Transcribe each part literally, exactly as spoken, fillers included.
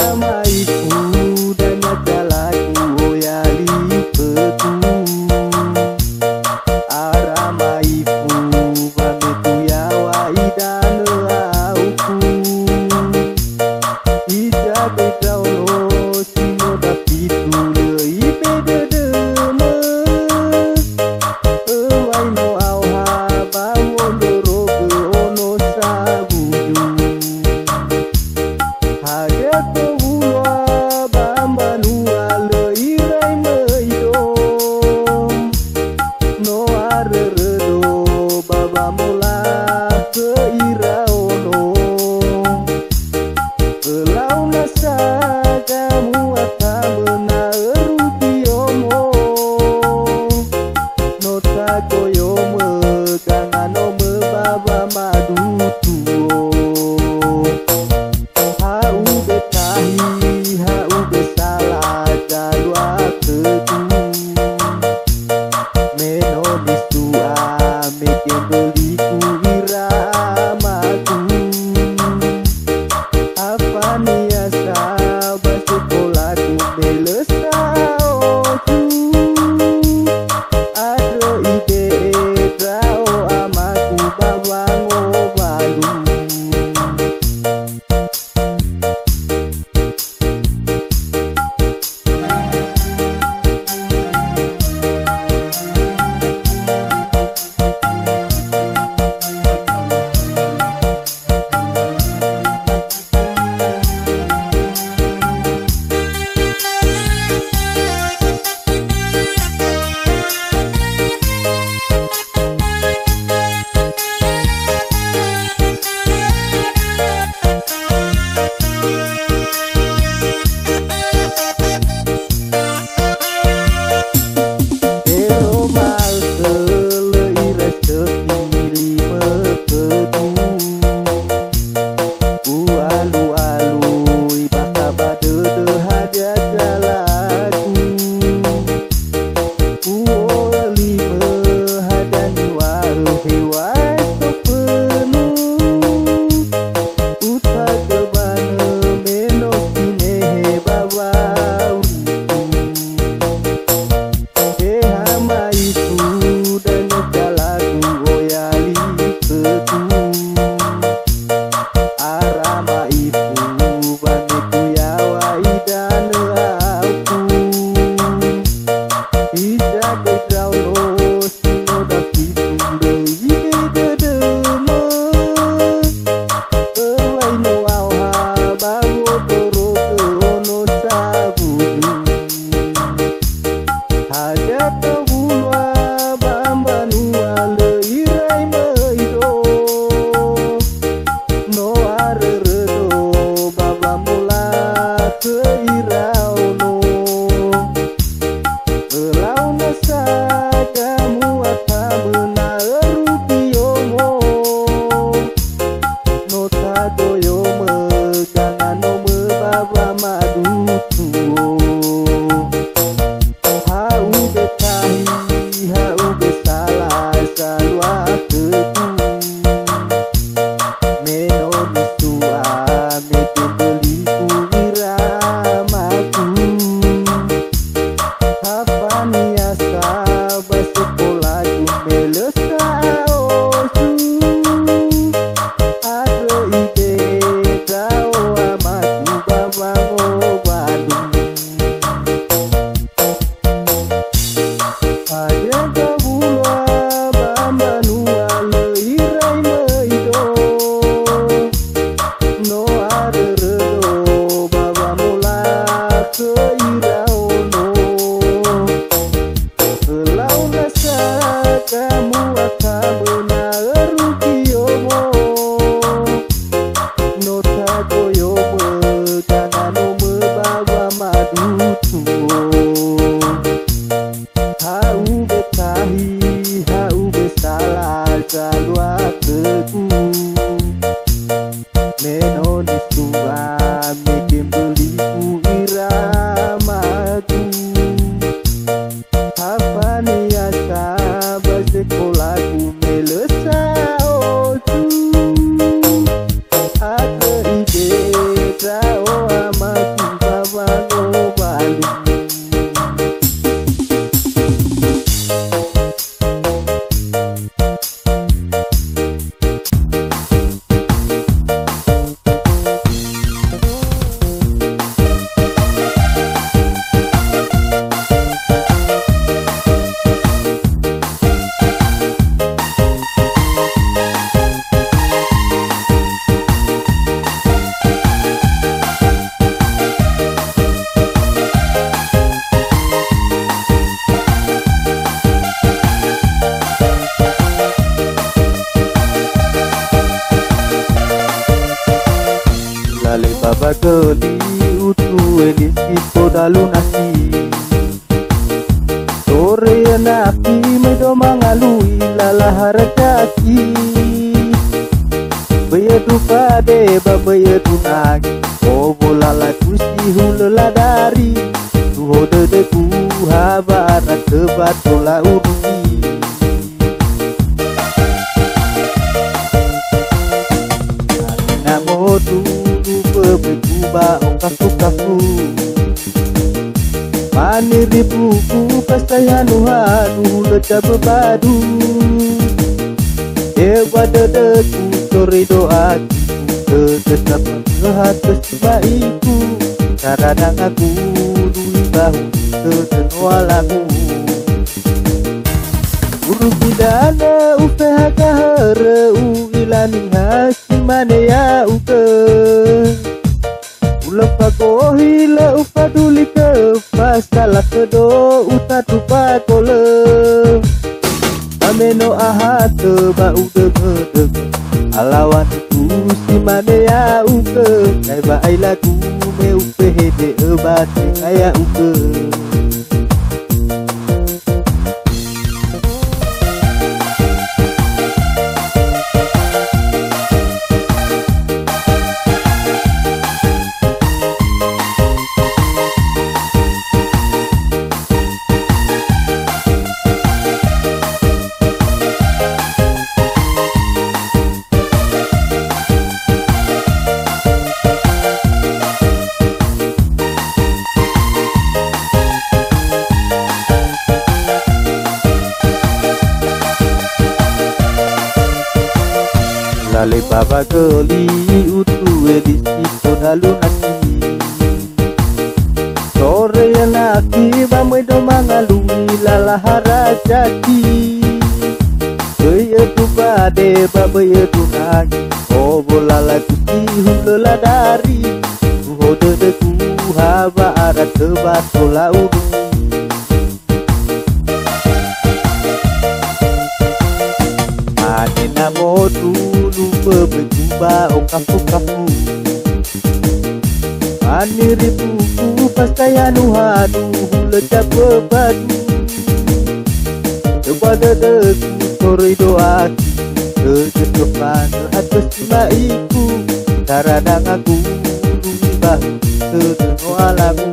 Aku ide, kau amat geli utu elisi podalu nasi sore naki medo mangalui lalahara kaki beyedu pade babeyedu nagi oh bolala kusi hulala dari tuho dedeku habara tebat bola urungi namodu bebeku ong kaku-kaku maniri buku pasayanu-hanu leca bebadu dewa dedeku sore doaku tetap melihat kesibaiku karadang aku dui bahu ketenualaku urus pidana upeha kahara u ilani hasimane ya uke ulepa kohila upaduli ke pasalah kedo utatu pakole ameno ahate ba udeg-deg alawan ku simane ya uke kai ba ailaku me upe hede ebate kaya uke lale baba geli utu edisi podalu nasi sore naki bamedo mangalui lalahara jati beyedu pade babeyedu nagi oh bolala kusi hulala dari tuho dedeku habara tebat bola urungi ane namodu bebeku ong kaku-kaku maniri buku pasayanu-hanu leca bebadu dewa dedeku sore doaku kedepan terhad kesibaiku karadang aku dui bahu ketenualaku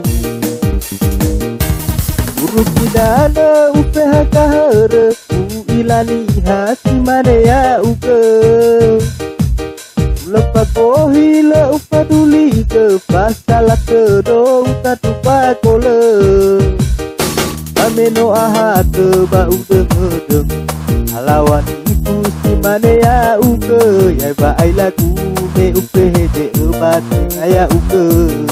urus pidana upeha kahara u ilani hasimane ya uke lepa kohila upaduli ke pasalah kedo utatu pakole ameno ahate ba udeg-deg alawan itu simane ya uke yai ba ailaku me upe hede ebate kaya uke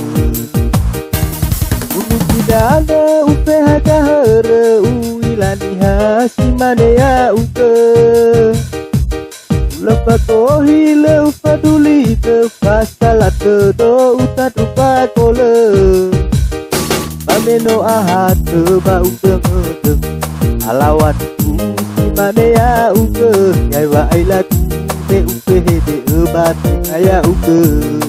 urus pidana upeha kahara u ilani hasimane ya uke lepa kohila upaduli ke pasalah kedo utatu pakole ameno ahate ba udeg-deg alawan ku simane ya uke yai ba ailaku me upe hede ebate kaya uke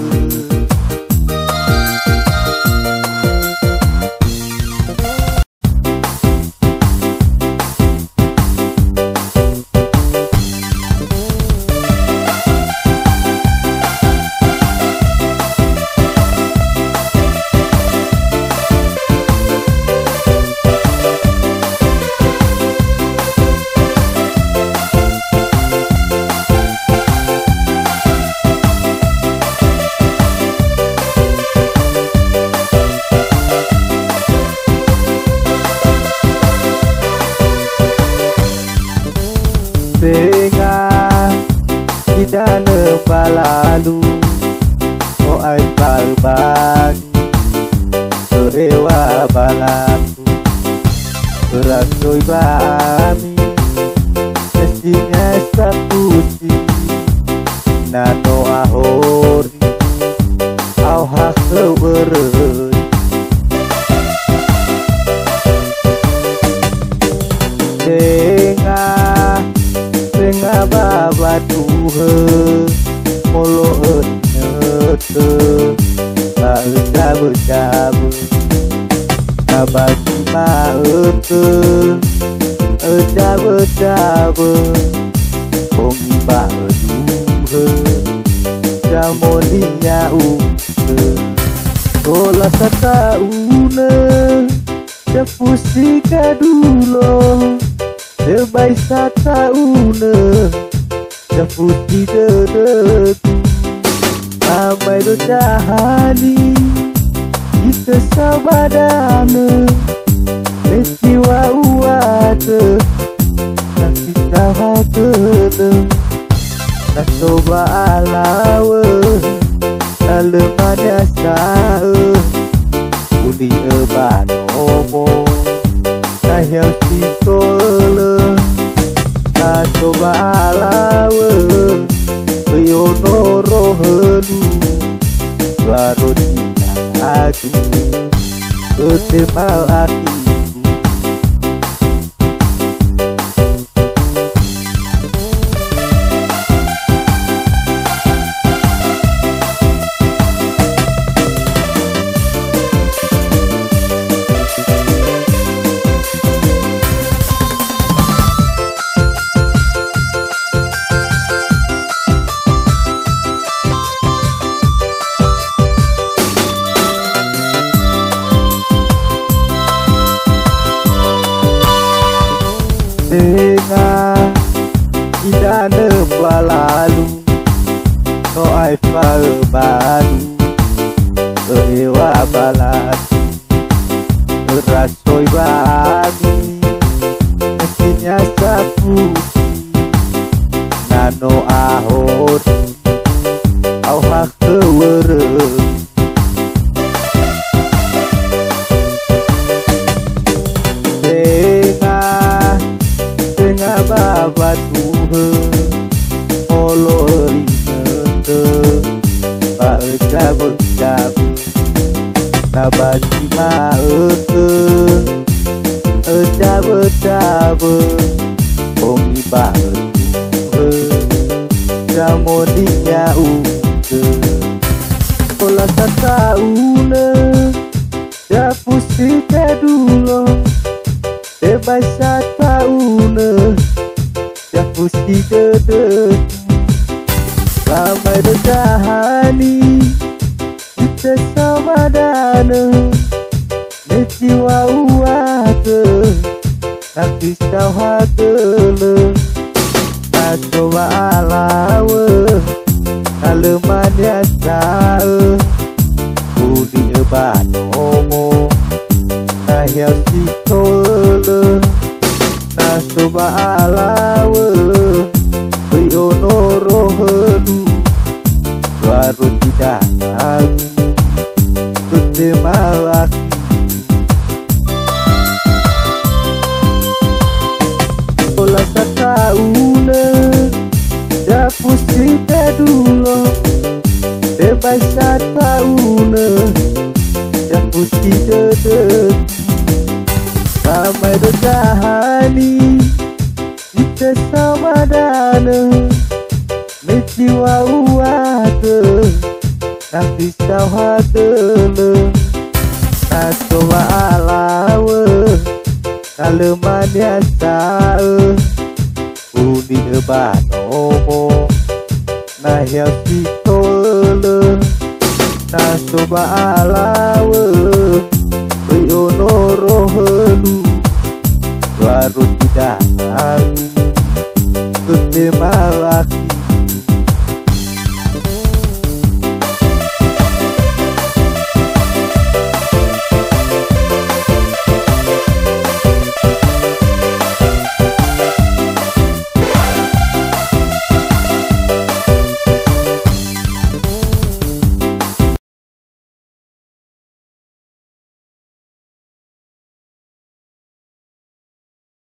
Tengah idana balalu oh ai balbagi serewa balaku berakoi bami mestinya sapusi nano ahori au hakeu berei tengah tengah babatuhe molo enyete jabu Nabagi maute jabu-jabu Bongi baduhe Jamoninya uke Kola sataune Jepusi kadulo Sebai sataune Jepusi dedeku Amai do jahani Ika sabadane Mestiwa uate Nakita hatele Nasoba alawe Nalemanya sae Udi ebanomo Nahyau sitole Nasoba alawe Yono rohenu Baru cinta aku Ketemal hatiku Dengan idane balalu no ai baru ewa balatu rasoi bagi mesinnya sapu nano ahor au hak kewere Baba tuhe olo rinete ba jabu jabu nabati maete jabu jabu ongi ba tuhe jamoninya uke kola sataune japusi kadulo Sebai sataune Japusi dedeku Ramai dejahani Kita samadane Neciwa uate Tapi kau hatele Nacoba alawe Kalemannya sae Budi ebanomo Nahyau sitole Nasoba alawe Yono rohenu Baru tidak aku Ketemal hatiku Kola sataune Japusi kadulo Sebai sataune Japusi dedeku Ramai dejahani Kita samadane Mestiwa uate Tapi kau hatele Nasoba alawe Kalemannya sae Udi ebanomo